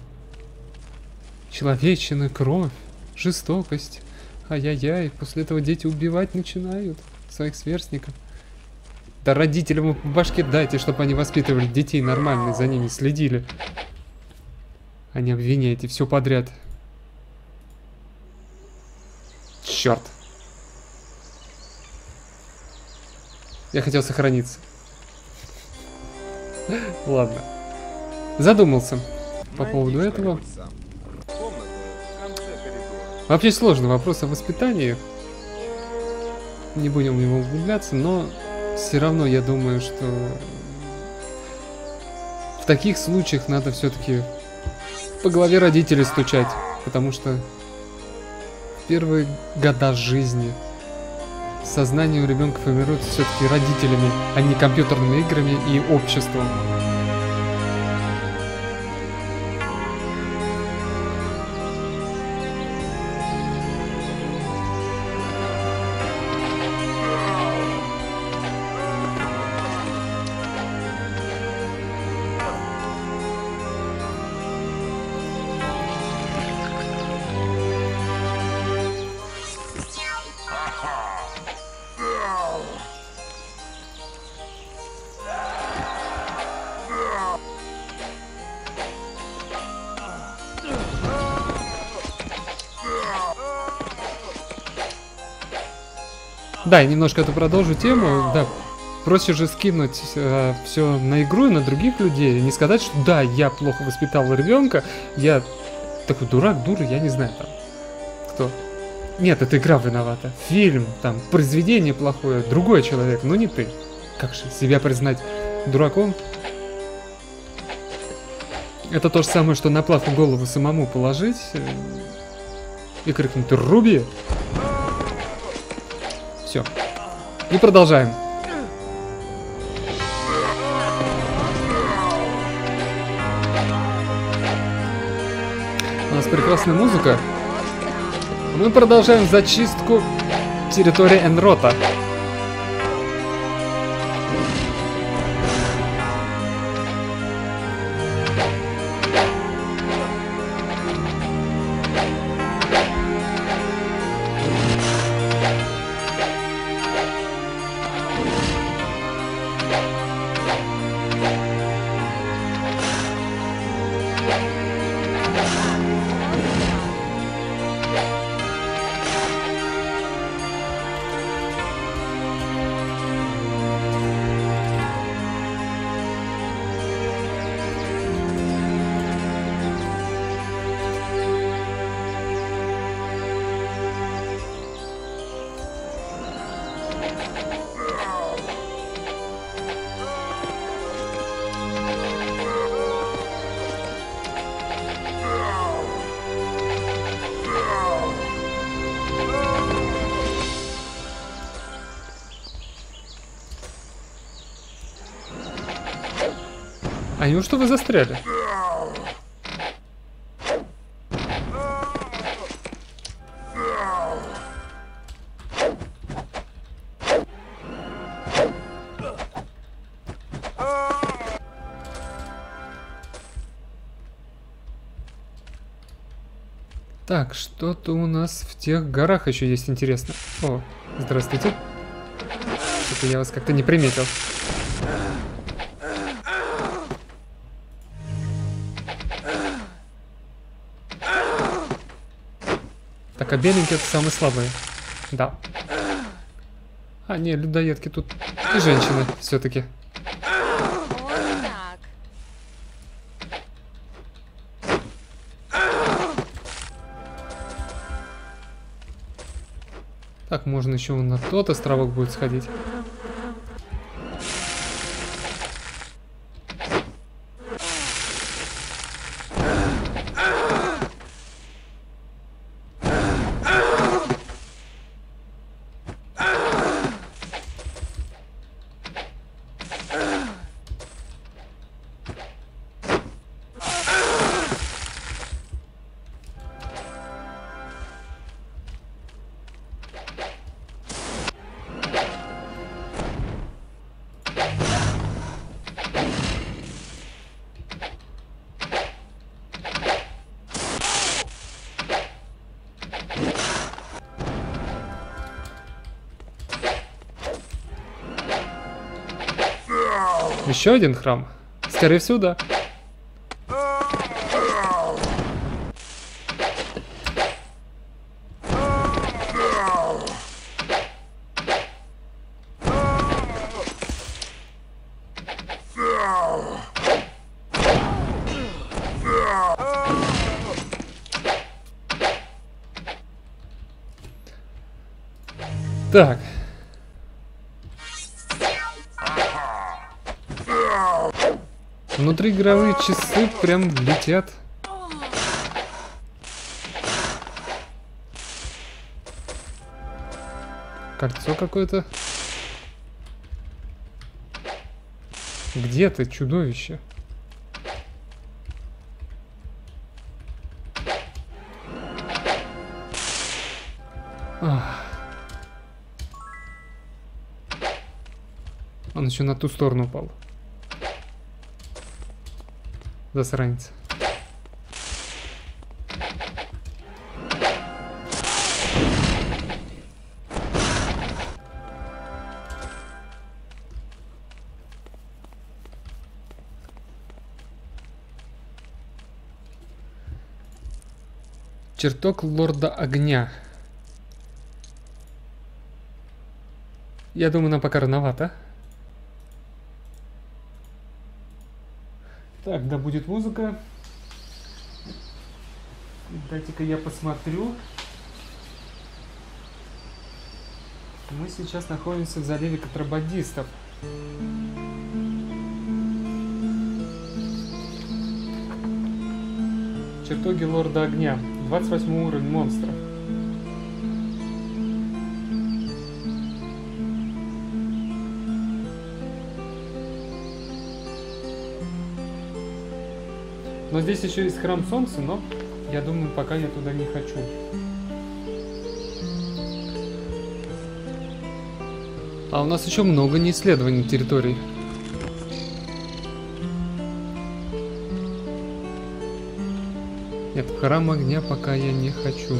человечины, кровь, жестокость. Ай-яй-яй, после этого дети убивать начинают своих сверстников. Да родителям по башке дайте, чтобы они воспитывали детей нормально, за ними следили. А не обвиняйте все подряд. Черт. Я хотел сохраниться. Ладно. Задумался по Найди поводу этого. что-нибудь сам. Комната в конце коридора. Вообще сложный вопрос о воспитании. Не будем в него углубляться, но все равно я думаю, что в таких случаях надо все-таки по голове родителей стучать, потому что в первые года жизни сознание у ребенка формируется все-таки родителями, а не компьютерными играми и обществом. Да, я немножко это продолжу тему. Да, проще же скинуть все на игру и на других людей. Не сказать, что да, я плохо воспитал ребенка, я такой дурак, дура, я не знаю там. Кто? Нет, это игра виновата. Фильм, там, произведение плохое, другой человек, но не ты. Как же себя признать дураком? Это то же самое, что на плаху голову самому положить и крикнуть «Руби!». Все. И продолжаем. У нас прекрасная музыка. Мы продолжаем зачистку территории Энрота. А неужто вы застряли? Так, что-то у нас в тех горах еще есть интересно. О, здравствуйте. Это я вас как-то не приметил. Так, а беленькие это самые слабые. Да. А, не, людоедки тут и женщины все-таки. Вот так. Так, можно еще на тот островок будет сходить. Еще один храм? Скорее всего, да. Так. Внутриигровые часы прям летят. Кольцо какое-то. Где ты, чудовище? Ах. Он еще на ту сторону упал. Засранец. Чертог Лорда Огня. Я думаю, нам пока рановато. Так, да будет музыка. Дайте-ка я посмотрю. Мы сейчас находимся в заливе контрабандистов. Чертоги Лорда Огня. 28 уровень монстров. Но здесь еще есть храм солнца, но я думаю, пока я туда не хочу. А у нас еще много неисследований территорий. Нет, в храм огня пока я не хочу.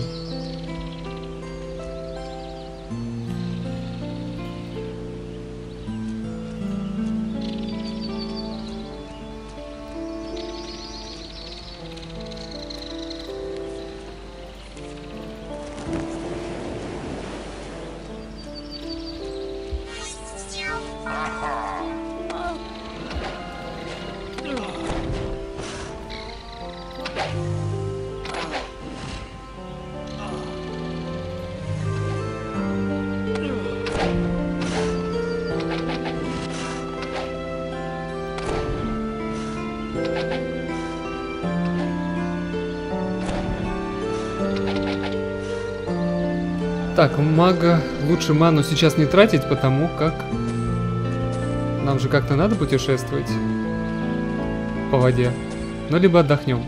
Так, мага лучше ману сейчас не тратить, потому как нам же как-то надо путешествовать. по воде. Ну, либо отдохнем.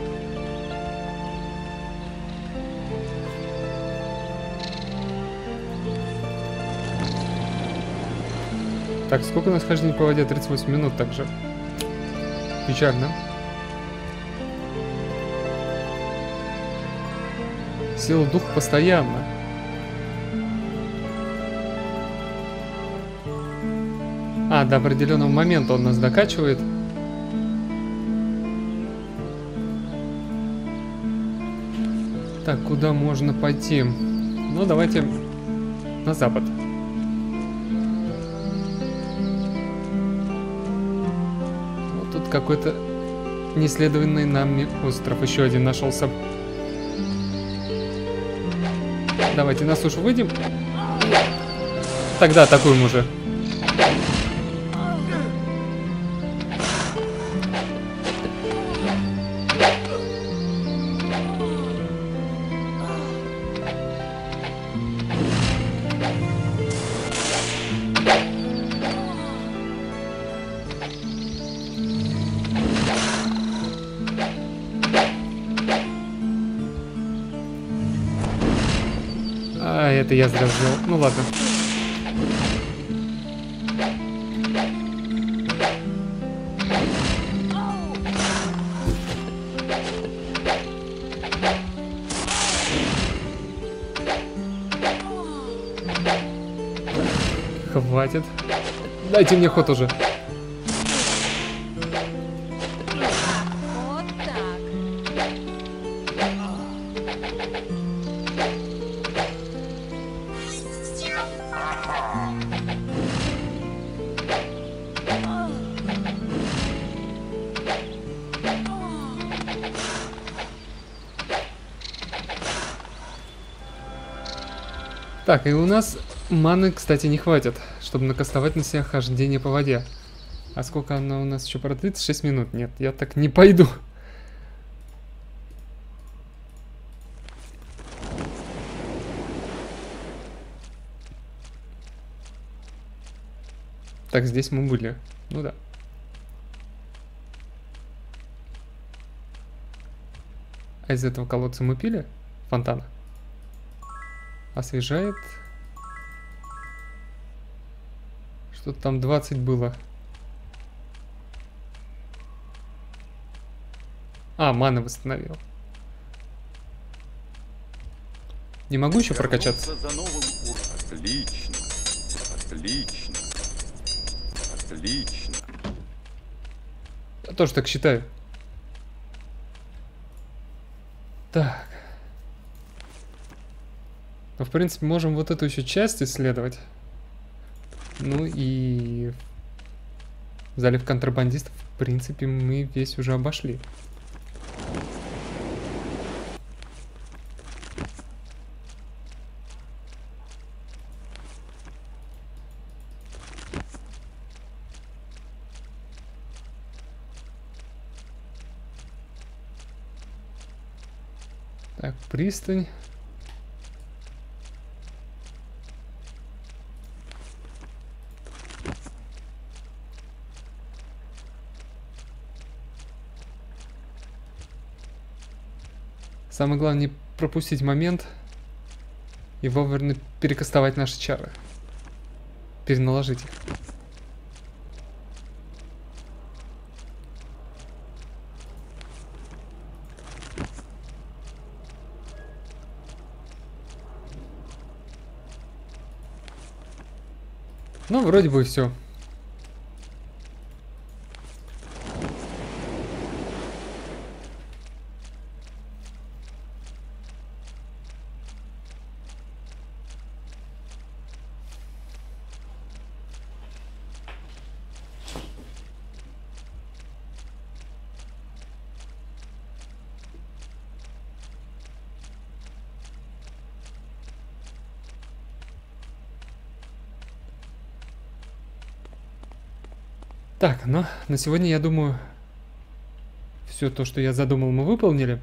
Так, сколько у нас хождений по воде? 38 минут также. Печально. Сила духа постоянно. А, до определенного момента он нас докачивает. Так, куда можно пойти? Ну, давайте на запад. Вот тут какой-то неисследованный нами остров. Еще один нашелся. Давайте на сушу выйдем. Тогда атакуем уже. А, это я зря сделал. Ну ладно. Хватит. Дайте мне ход уже. Вот так. Так, и у нас маны, кстати, не хватит, чтобы накастовать на себя хождение по воде. А сколько она у нас еще продлится? 6 минут. Нет, я так не пойду. Так, здесь мы были. Ну да. А из этого колодца мы пили? Фонтана. Освежает. Что-то там 20 было. А, маны восстановил. Не могу еще прокачаться? За новым Отлично. Отлично. Отлично. Я тоже так считаю. Так. Ну, в принципе, можем вот эту еще часть исследовать. Ну и залив контрабандистов, в принципе, мы весь уже обошли. Так, пристань. Самое главное не пропустить момент и вовремя перекастовать наши чары. Переналожить их. Ну, вроде бы все. Так, ну, на сегодня, я думаю, все то, что я задумал, мы выполнили.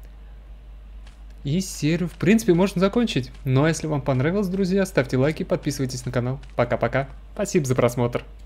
И серию, в принципе, можно закончить. Ну, а если вам понравилось, друзья, ставьте лайки, подписывайтесь на канал. Пока-пока. Спасибо за просмотр.